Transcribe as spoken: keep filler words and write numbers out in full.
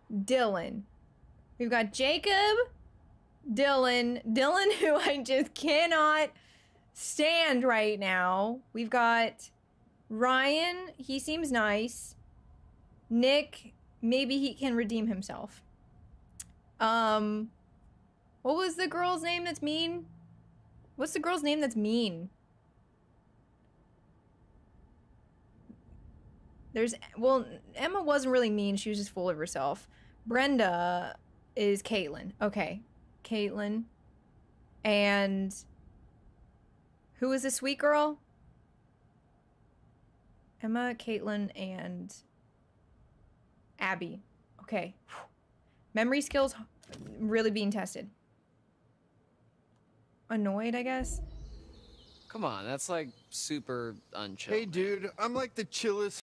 Dylan. We've got Jacob, Dylan, Dylan, who I just cannot stand right now. We've got Ryan. He seems nice. Nick, maybe he can redeem himself. Um, what was the girl's name that's mean? What's the girl's name that's mean? There's, well, Emma wasn't really mean. She was just full of herself. Brenda is Caitlin. Okay. Caitlin. And who is the sweet girl? Emma, Caitlin, and Abby. Okay. Memory skills really being tested. Annoyed, I guess. Come on, that's like super unchill. Hey, dude, I'm like the chillest